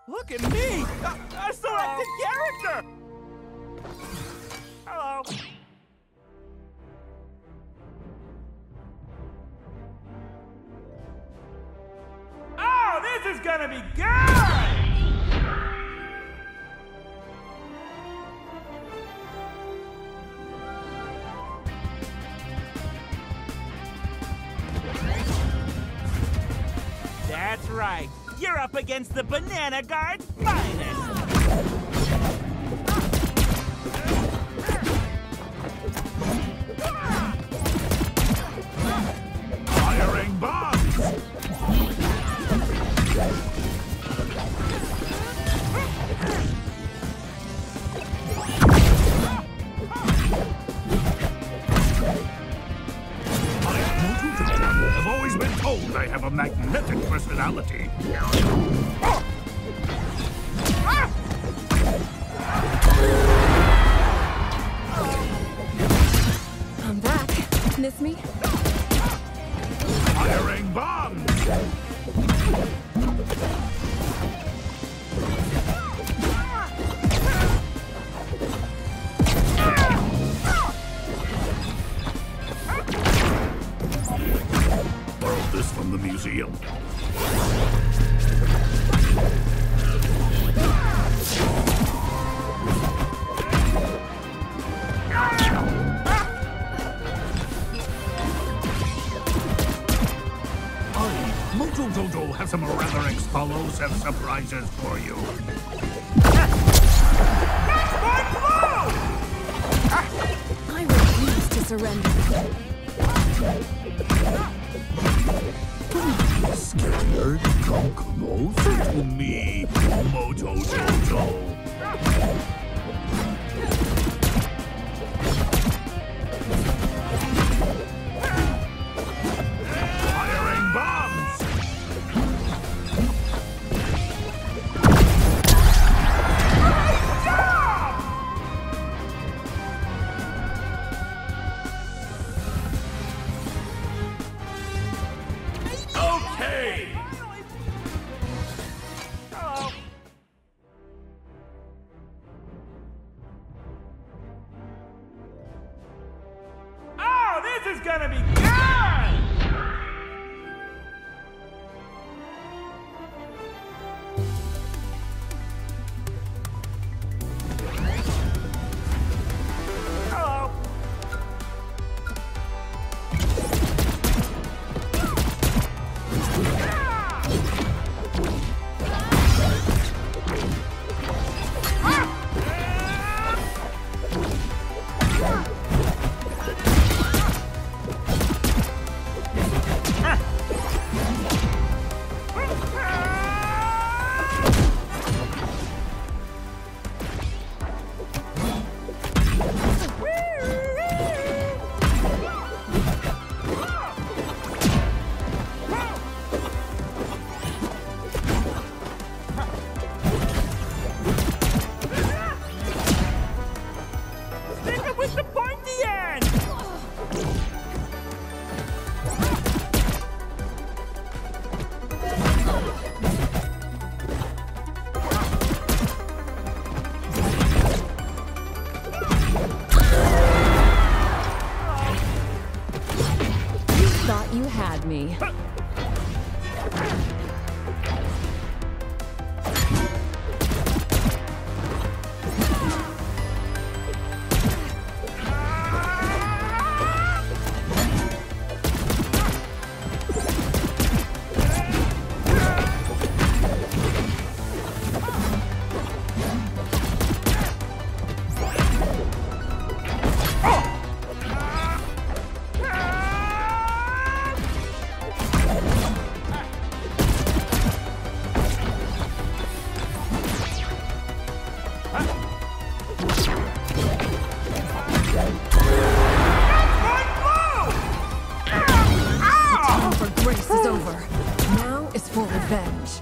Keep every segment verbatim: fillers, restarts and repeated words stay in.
Look at me! A, a selected character! Hello. Oh, this is gonna be good! That's right. You're up against the Banana Guard's finest. Firing bombs! I've always been told I have a magnetic personality. I'm back. Miss me? Firing bombs! Borrowed this from the museum. Mojo has some rather explosive surprises for you. I refuse to surrender. Scared? Come closer to me, Mojo Jojo. This is gonna be good! Hello. With the pointy end! You thought you had me. Race is over. Now it's for revenge.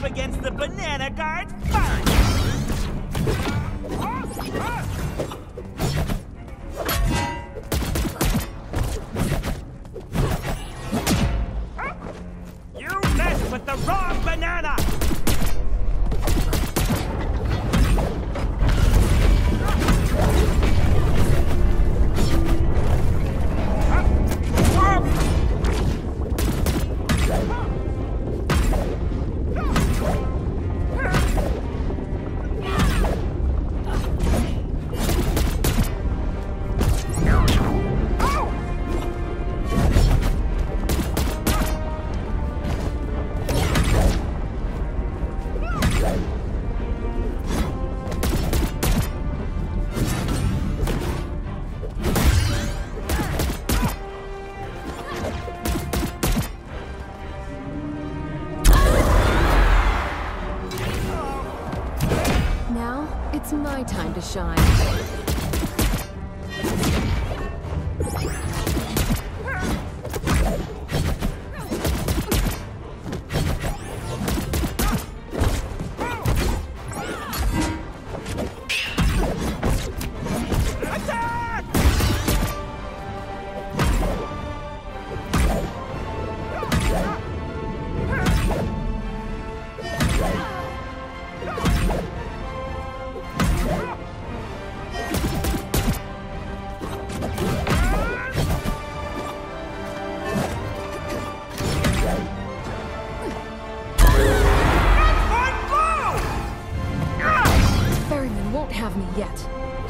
up against the Banana Guard. Fight! You messed with the wrong banana! It's my time to shine. Have me yet.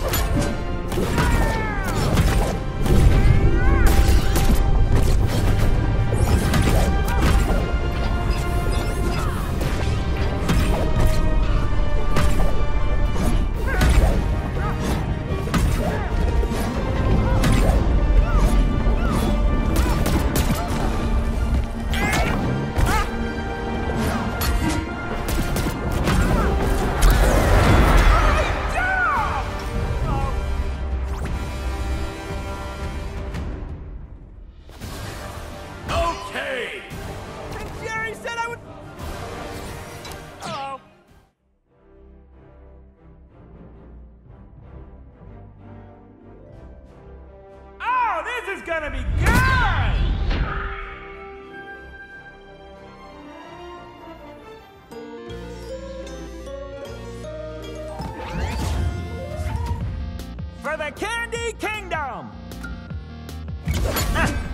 This is gonna be good! For the Candy Kingdom! Ah.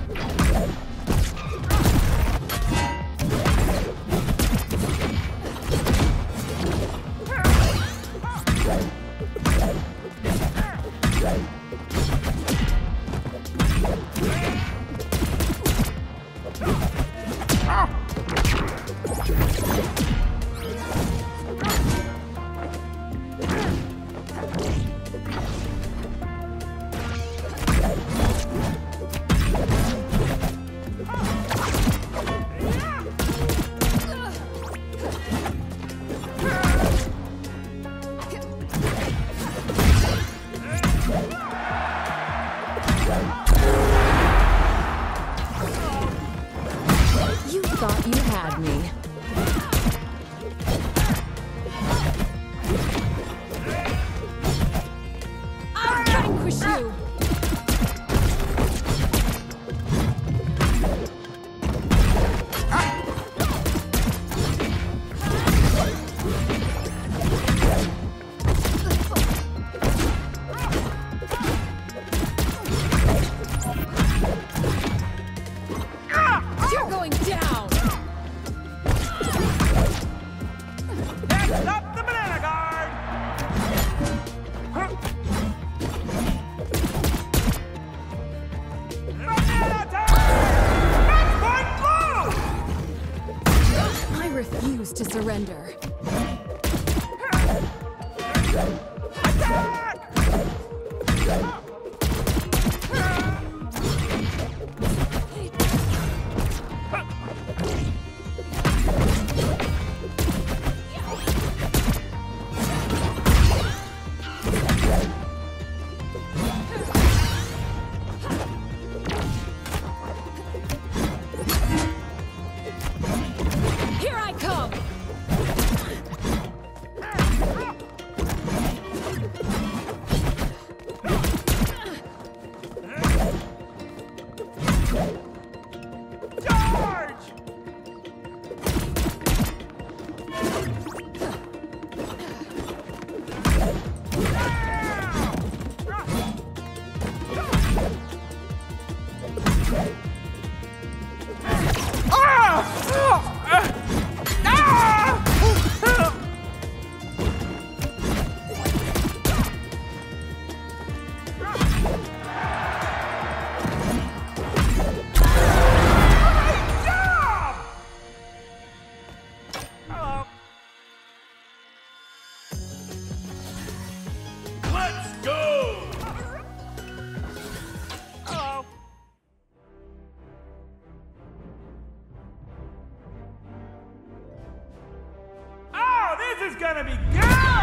You thought you had me. I'll vanquish you! You're going down! Next up, the Banana Guard! Banana time! Match point blue! I refuse to surrender. Attack! Here I come! Let's go! Hello. Oh, this is gonna be good!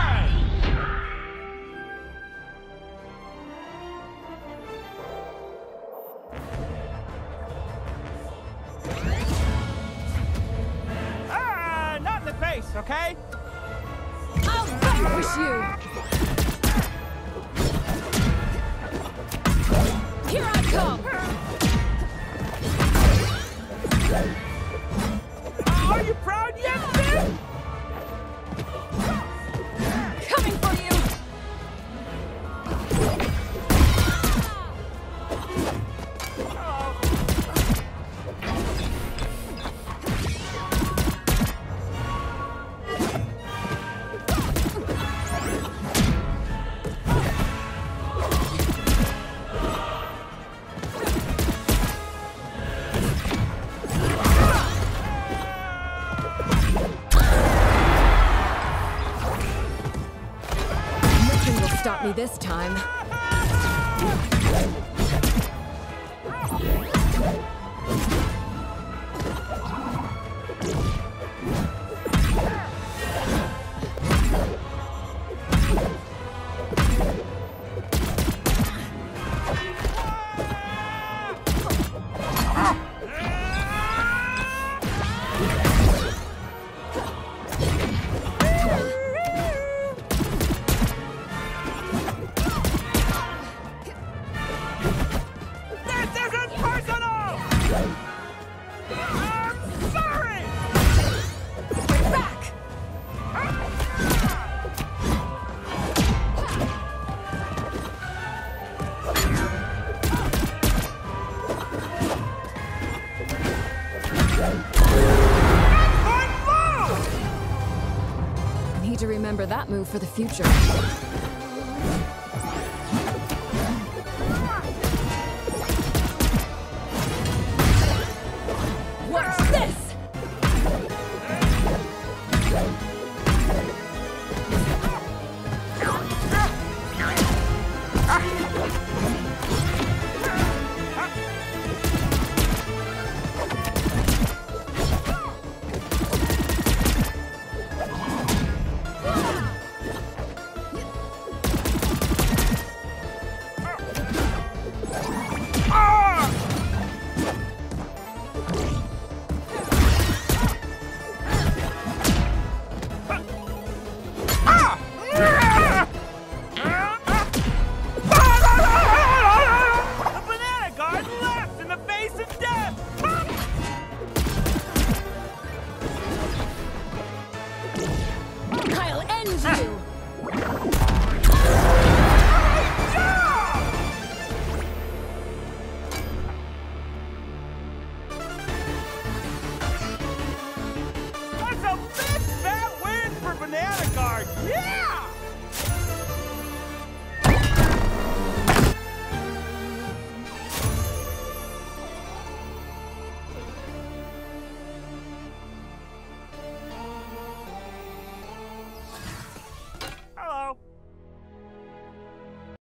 Ah, not in the face, okay? I'll vanquish you! Here I come! Are you proud yet, Finn? Coming for you! Nothing will stop me this time. This isn't personal! I'm sorry! Get back! One move! Need to remember that move for the future.